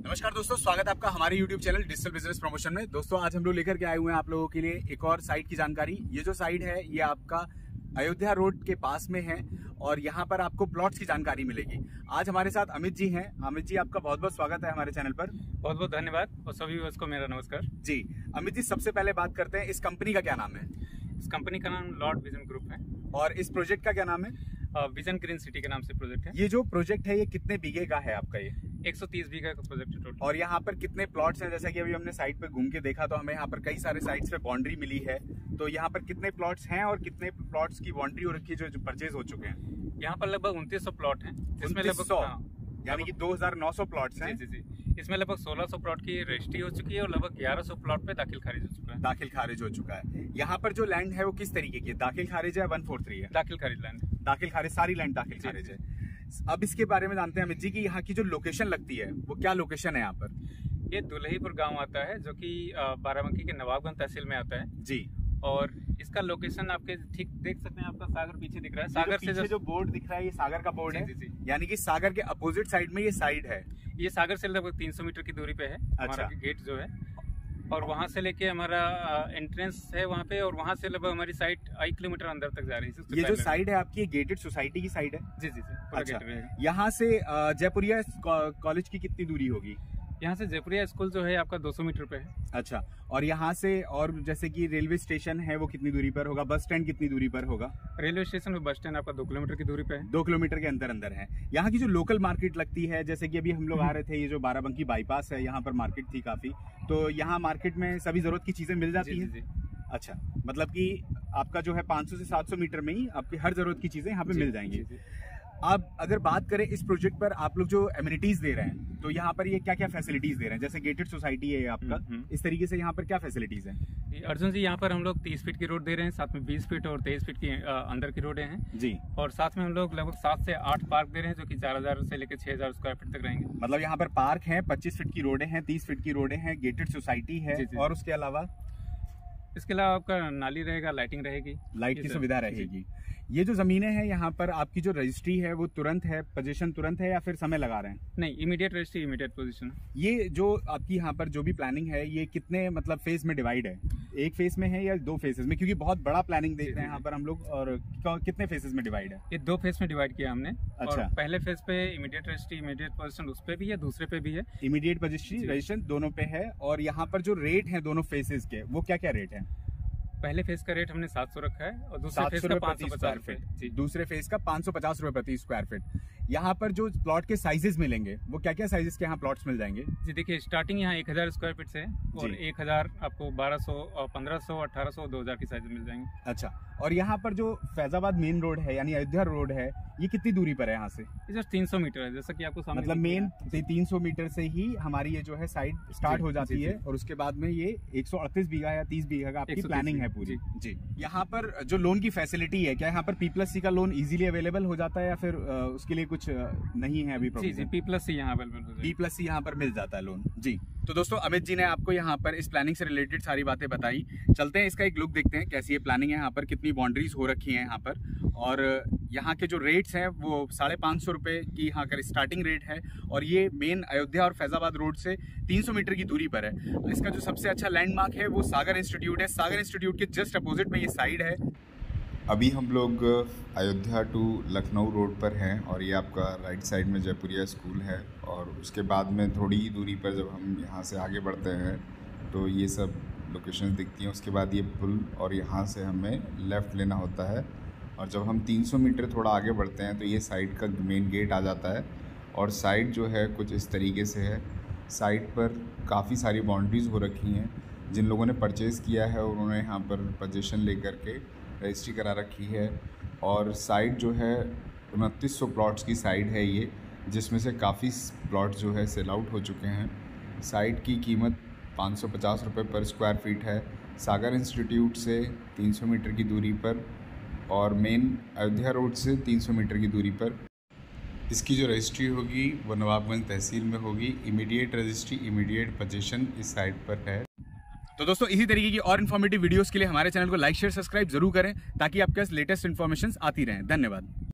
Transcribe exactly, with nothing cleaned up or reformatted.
नमस्कार दोस्तों, स्वागत है आपका हमारे YouTube channel digital business promotion में। दोस्तों आज हम लोग लेकर के आए हुए हैं आप लोगों के लिए एक और साइट की जानकारी। ये जो साइट है ये आपका अयोध्या रोड के पास में है और यहाँ पर आपको प्लॉट्स की जानकारी मिलेगी। आज हमारे साथ अमित जी हैं। अमित जी, आपका बहुत बहुत स्वागत है हमारे चैनल पर। बहुत बहुत धन्यवाद और सभी व्यूअर्स को मेरा नमस्कार जी। अमित जी, सबसे पहले बात करते हैं, इस कंपनी का क्या नाम है? इस कंपनी का नाम लॉर्ड विजन ग्रुप है और इस प्रोजेक्ट का क्या नाम है? विजन ग्रीन सिटी के नाम से प्रोजेक्ट है। ये जो प्रोजेक्ट है ये कितने बीघे का है आपका? ये एक सौ तीस बीघा का प्रोजेक्ट है टोटल। और यहाँ पर कितने प्लॉट्स हैं? जैसा कि अभी हमने साइट पे घूम के देखा तो हमें यहाँ पर कई सारे साइट्स पे बाउंड्री मिली है, तो यहाँ पर कितने प्लॉट्स हैं और कितने प्लॉट्स की बाउंड्री हो रखी है जो, जो परचेज हो चुके हैं? यहाँ पर लगभग उनतीस सौ प्लॉट हैं, जिसमें लगभग हाँ, यानी कि दो हज़ार नौ सौ प्लॉट्स हैं। जी जी जी इसमें लगभग सोलह सौ प्लॉट की रजिस्ट्री हो चुकी है और लगभग ग्यारह सौ प्लॉट पे दाखिल खारिज हो चुका है। दाखिल खारिज हो चुका है। यहाँ पर जो लैंड है वो किस तरीके की है? दाखिल खारिज है, वन फोर थ्री है? दाखिल खारिज लैंड, दाखिल खारिज, सारी लैंड दाखिल खारिज है। अब इसके बारे में जानते हैं अमित जी की यहाँ की जो लोकेशन लगती है वो क्या लोकेशन है यहाँ पर? ये दुल्हीपुर गाँव आता है जो की बाराबंकी के नवाबगंज तहसील में आता है जी। और इसका लोकेशन आपके ठीक देख सकते हैं, आपका सागर पीछे दिख रहा है। सागर से जो, जो बोर्ड दिख रहा है ये सागर का बोर्ड है, जी, जी, जी। यानी कि सागर के अपोजिट साइड में ये साइड है। ये सागर से लगभग तीन सौ मीटर की दूरी पे है। अच्छा। हमारा गेट जो है, और वहां से लेके हमारा एंट्रेंस है वहां पे, और वहां से लगभग हमारी साइट एक किलोमीटर अंदर तक जा रही है। ये जो साइड है आपकी गेटेड सोसाइटी की साइड है? जी जी जी अच्छा। यहाँ से जयपुरिया कॉलेज की कितनी दूरी होगी? यहाँ से जयपुरिया स्कूल जो है आपका दो सौ मीटर पे है। अच्छा। और यहाँ से और जैसे कि रेलवे स्टेशन है वो कितनी दूरी पर होगा? बस स्टैंड कितनी दूरी पर होगा? रेलवे स्टेशन और बस स्टैंड आपका दो किलोमीटर की दूरी पे है। दो किलोमीटर के अंदर अंदर है। यहाँ की जो लोकल मार्केट लगती है, जैसे कि अभी हम लोग आ रहे थे, ये जो बाराबंकी बाईपास है यहाँ पर मार्केट थी काफी, तो यहाँ मार्केट में सभी जरूरत की चीजें मिल जाती है? अच्छा, मतलब कि आपका जो है पाँच सौ से सात सौ मीटर में ही आपकी हर जरूरत की चीजें यहाँ पे मिल जाएंगी। अब अगर बात करें इस प्रोजेक्ट पर आप लोग जो एमिनिटीज दे रहे हैं, तो यहाँ पर ये क्या क्या फैसिलिटीज दे रहे हैं? जैसे गेटेड सोसाइटी है आपका, इस तरीके से यहाँ पर क्या फैसिलिटीज हैं? अर्जुन जी, यहाँ पर हम लोग तीस फीट की रोड दे रहे हैं, साथ में बीस फीट और तेईस फीट की अंदर की रोडें हैं जी। और साथ में हम लोग लगभग सात से आठ पार्क दे रहे हैं जो कि चार हजार से लेकर छह हजार स्क्वायर फीट तक रहेंगे। मतलब यहाँ पर पार्क है, पच्चीस फीट की रोडें हैं, तीस फीट की रोडें हैं, गेटेड सोसाइटी है, और उसके अलावा इसके अलावा आपका नाली रहेगा, लाइटिंग रहेगी, लाइट की सुविधा रहेगी। ये जो जमीनें हैं यहाँ पर आपकी जो रजिस्ट्री है वो तुरंत है, पोजीशन तुरंत है या फिर समय लगा रहे हैं? नहीं, इमीडिएट रजिस्ट्री, इमीडिएट पोजीशन। ये जो आपकी यहाँ पर जो भी प्लानिंग है ये कितने मतलब फेज में डिवाइड है? एक फेज में है या दो फेजेस में? क्योंकि बहुत बड़ा प्लानिंग देख रहे हैं यहाँ पर हम लोग, और कितने फेजेस में डिवाइड है? ये दो फेज में डिवाइड किया हमने। अच्छा। और पहले फेज पे इमीडिएट रजिस्ट्री, इमीडिएट पोजीशन उस पे भी है, दूसरे पे भी है। इमीडिएट रजिस्ट्री, रजिस्ट्रेशन दोनों पे है। और यहाँ पर जो रेट है दोनों फेजेस के, वो क्या क्या रेट है? पहले फेज का रेट हमने सात सौ रखा है और दूसरे फेज का पाँच सौ पचास फीट। दूसरे फेज का पाँच सौ पचास रुपए प्रति स्क्वायर फीट। यहाँ पर जो प्लॉट के साइजेस मिलेंगे वो क्या क्या साइजेस के यहाँ प्लॉट्स मिल जाएंगे? जी देखिए, स्टार्टिंग यहाँ एक हजार स्क्वायर फीट से है और एक हजार आपको बारह सौ, पंद्रह सौ, अठारह सौ, दो हजार की साइज मिल जाएंगे। अच्छा। और यहाँ पर जो फैजाबाद मेन रोड है यानी अयोध्या रोड है, ये कितनी दूरी पर है यहाँ से? इधर तीन सौ मीटर है, जैसा कि आपको सामने मतलब मेन तीन सौ मीटर से ही हमारी ये जो है साइड स्टार्ट हो जाती है, और उसके बाद में ये एक सौ अड़तीस बीघा या तीस बीघा का आपकी प्लानिंग है पूरी जी। यहाँ पर जो लोन की फैसिलिटी है, क्या यहाँ पर पी प्लस सी का लोन इजीली अवेलेबल हो जाता है या फिर उसके लिए कुछ नहीं है अभी? जी जी, पी प्लस सी यहाँ अवेलेबल हो जाता है। पी प्लस सी यहाँ पर मिल जाता है लोन जी। तो दोस्तों अमित जी ने आपको यहाँ पर इस प्लानिंग से रिलेटेड सारी बातें बताई। चलते हैं इसका एक लुक देखते हैं कैसी ये प्लानिंग है, यहाँ पर कितनी बाउंड्रीज हो रखी हैं यहाँ पर, और यहाँ के जो रेट्स हैं वो साढ़े पाँच सौ रुपये की यहाँ का स्टार्टिंग रेट है, और ये मेन अयोध्या और फैजाबाद रोड से तीन सौ मीटर की दूरी पर है। इसका जो सबसे अच्छा लैंडमार्क है वो सागर इंस्टीट्यूट है। सागर इंस्टीट्यूट के जस्ट अपोजिट में ये साइड है। अभी हम लोग अयोध्या टू लखनऊ रोड पर हैं और ये आपका राइट साइड में जयपुरिया स्कूल है, और उसके बाद में थोड़ी ही दूरी पर जब हम यहाँ से आगे बढ़ते हैं तो ये सब लोकेशन दिखती हैं। उसके बाद ये पुल, और यहाँ से हमें लेफ़्ट लेना होता है, और जब हम तीन सौ मीटर थोड़ा आगे बढ़ते हैं तो ये साइड का मेन गेट आ जाता है। और साइड जो है कुछ इस तरीके से है। साइड पर काफ़ी सारी बाउंड्रीज़ हो रखी हैं। जिन लोगों ने परचेज़ किया है उन्होंने यहाँ पर पोजीशन ले कर के रजिस्ट्री करा रखी है। और साइड जो है उनतीस सौ प्लॉट्स की साइड है ये, जिसमें से काफ़ी प्लॉट जो है सेल आउट हो चुके हैं। साइड की कीमत पाँच सौ पचास रुपये पर स्क्वायर फीट है, सागर इंस्टीट्यूट से तीन सौ मीटर की दूरी पर और मेन अयोध्या रोड से तीन सौ मीटर की दूरी पर। इसकी जो रजिस्ट्री होगी वो नवाबगंज तहसील में होगी। इमीडिएट रजिस्ट्री, इमीडिएट पोजीशन इस साइड पर है। तो दोस्तों इसी तरीके की और इन्फॉर्मेटिव वीडियोस के लिए हमारे चैनल को लाइक शेयर सब्सक्राइब जरूर करें, ताकि आपके पास लेटेस्ट इन्फॉर्मेशन आती रहें। धन्यवाद।